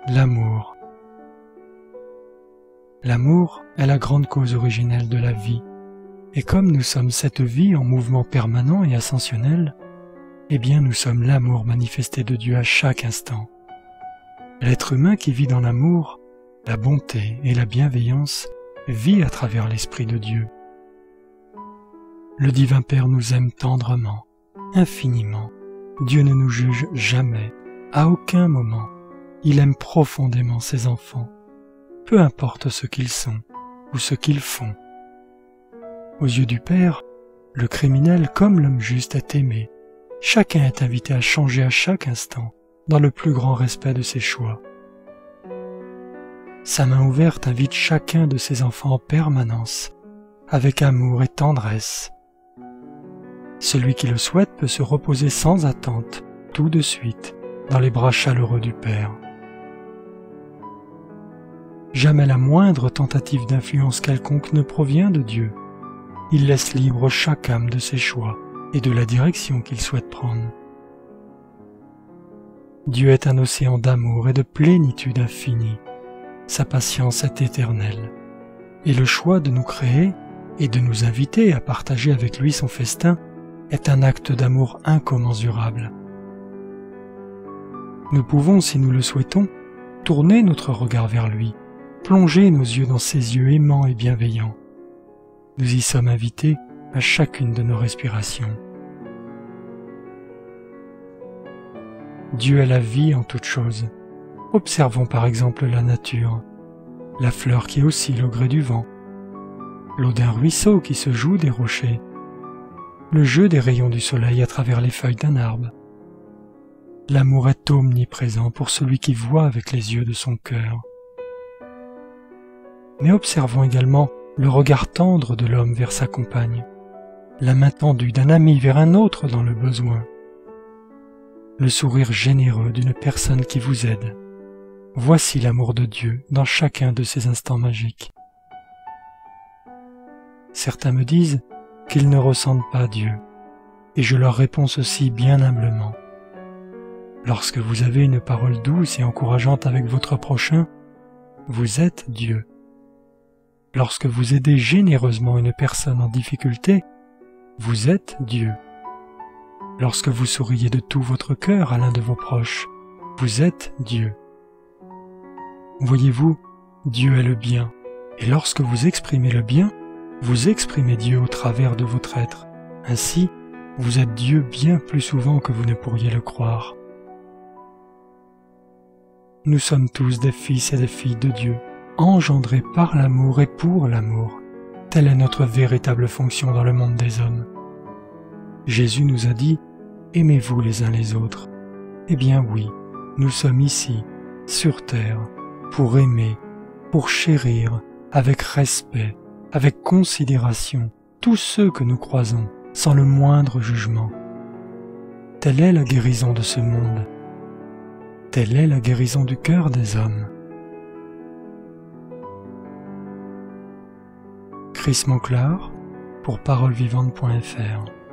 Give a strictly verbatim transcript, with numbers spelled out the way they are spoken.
L'amour. L'amour est la grande cause originelle de la vie, et comme nous sommes cette vie en mouvement permanent et ascensionnel, eh bien nous sommes l'amour manifesté de Dieu à chaque instant. L'être humain qui vit dans l'amour, la bonté et la bienveillance vit à travers l'Esprit de Dieu. Le divin Père nous aime tendrement, infiniment. Dieu ne nous juge jamais, à aucun moment. Il aime profondément ses enfants, peu importe ce qu'ils sont ou ce qu'ils font. Aux yeux du Père, le criminel comme l'homme juste est aimé. Chacun est invité à changer à chaque instant, dans le plus grand respect de ses choix. Sa main ouverte invite chacun de ses enfants en permanence, avec amour et tendresse. Celui qui le souhaite peut se reposer sans attente, tout de suite, dans les bras chaleureux du Père. Jamais la moindre tentative d'influence quelconque ne provient de Dieu. Il laisse libre chaque âme de ses choix et de la direction qu'il souhaite prendre. Dieu est un océan d'amour et de plénitude infinie. Sa patience est éternelle. Et le choix de nous créer et de nous inviter à partager avec lui son festin est un acte d'amour incommensurable. Nous pouvons, si nous le souhaitons, tourner notre regard vers lui, plonger nos yeux dans ses yeux aimants et bienveillants. Nous y sommes invités à chacune de nos respirations. Dieu est la vie en toutes choses. Observons par exemple la nature, la fleur qui oscille au gré du vent, l'eau d'un ruisseau qui se joue des rochers, le jeu des rayons du soleil à travers les feuilles d'un arbre. L'amour est omniprésent pour celui qui voit avec les yeux de son cœur. Mais observons également le regard tendre de l'homme vers sa compagne, la main tendue d'un ami vers un autre dans le besoin, le sourire généreux d'une personne qui vous aide. Voici l'amour de Dieu dans chacun de ces instants magiques. Certains me disent qu'ils ne ressentent pas Dieu, et je leur réponds ceci bien humblement. Lorsque vous avez une parole douce et encourageante avec votre prochain, vous êtes Dieu. Lorsque vous aidez généreusement une personne en difficulté, vous êtes Dieu. Lorsque vous souriez de tout votre cœur à l'un de vos proches, vous êtes Dieu. Voyez-vous, Dieu est le bien, et lorsque vous exprimez le bien, vous exprimez Dieu au travers de votre être. Ainsi, vous êtes Dieu bien plus souvent que vous ne pourriez le croire. Nous sommes tous des fils et des filles de Dieu, engendrés par l'amour et pour l'amour. Telle est notre véritable fonction dans le monde des hommes. Jésus nous a dit « Aimez-vous les uns les autres ». Eh bien oui, nous sommes ici, sur terre, pour aimer, pour chérir, avec respect, avec considération, tous ceux que nous croisons, sans le moindre jugement. Telle est la guérison de ce monde. Telle est la guérison du cœur des hommes. Chris Monclar pour parole vivante point f r